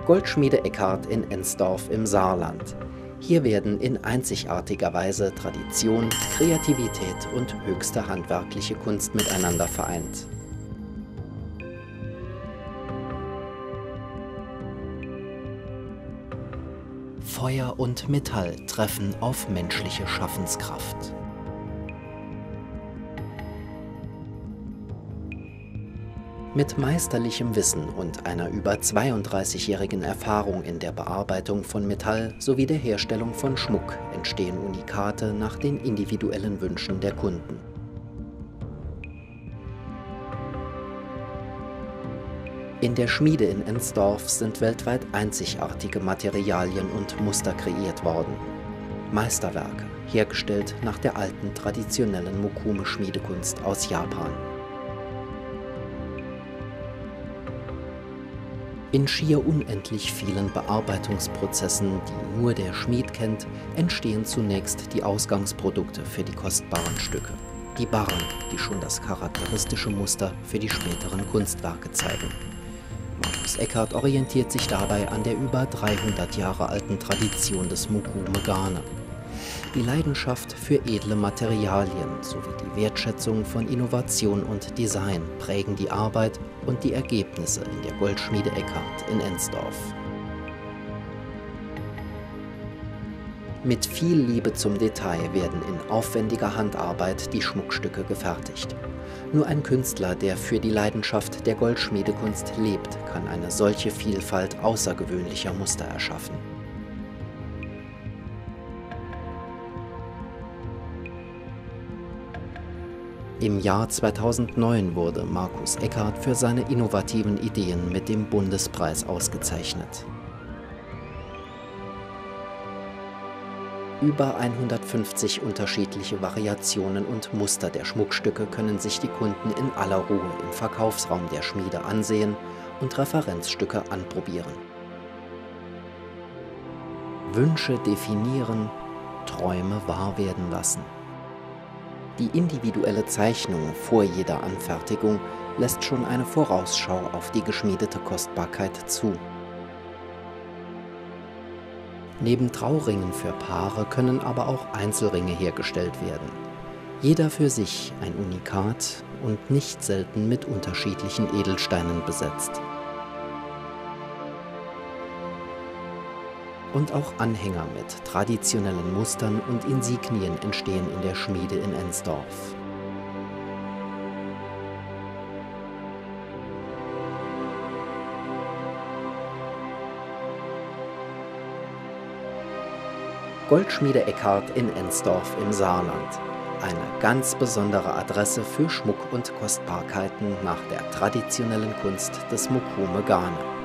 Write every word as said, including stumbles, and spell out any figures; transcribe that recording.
Goldschmiede Eckhardt in Ensdorf im Saarland. Hier werden in einzigartiger Weise Tradition, Kreativität und höchste handwerkliche Kunst miteinander vereint. Feuer und Metall treffen auf menschliche Schaffenskraft. Mit meisterlichem Wissen und einer über zweiunddreißigjährigen Erfahrung in der Bearbeitung von Metall sowie der Herstellung von Schmuck entstehen Unikate nach den individuellen Wünschen der Kunden. In der Schmiede in Ensdorf sind weltweit einzigartige Materialien und Muster kreiert worden. Meisterwerke, hergestellt nach der alten traditionellen Mokume-Schmiedekunst aus Japan. In schier unendlich vielen Bearbeitungsprozessen, die nur der Schmied kennt, entstehen zunächst die Ausgangsprodukte für die kostbaren Stücke. Die Barren, die schon das charakteristische Muster für die späteren Kunstwerke zeigen. Markus Eckhardt orientiert sich dabei an der über dreihundert Jahre alten Tradition des Mokume Gane. Die Leidenschaft für edle Materialien sowie die Wertschätzung von Innovation und Design prägen die Arbeit und die Ergebnisse in der Goldschmiede Eckhardt in Ensdorf. Mit viel Liebe zum Detail werden in aufwendiger Handarbeit die Schmuckstücke gefertigt. Nur ein Künstler, der für die Leidenschaft der Goldschmiedekunst lebt, kann eine solche Vielfalt außergewöhnlicher Muster erschaffen. Im Jahr zweitausendneun wurde Markus Eckhardt für seine innovativen Ideen mit dem Bundespreis ausgezeichnet. Über hundertfünfzig unterschiedliche Variationen und Muster der Schmuckstücke können sich die Kunden in aller Ruhe im Verkaufsraum der Schmiede ansehen und Referenzstücke anprobieren. Wünsche definieren, Träume wahr werden lassen. Die individuelle Zeichnung vor jeder Anfertigung lässt schon eine Vorausschau auf die geschmiedete Kostbarkeit zu. Neben Trauringen für Paare können aber auch Einzelringe hergestellt werden. Jeder für sich ein Unikat und nicht selten mit unterschiedlichen Edelsteinen besetzt. Und auch Anhänger mit traditionellen Mustern und Insignien entstehen in der Schmiede in Ensdorf. Goldschmiede Eckhardt in Ensdorf im Saarland. Eine ganz besondere Adresse für Schmuck und Kostbarkeiten nach der traditionellen Kunst des Mokume Gane.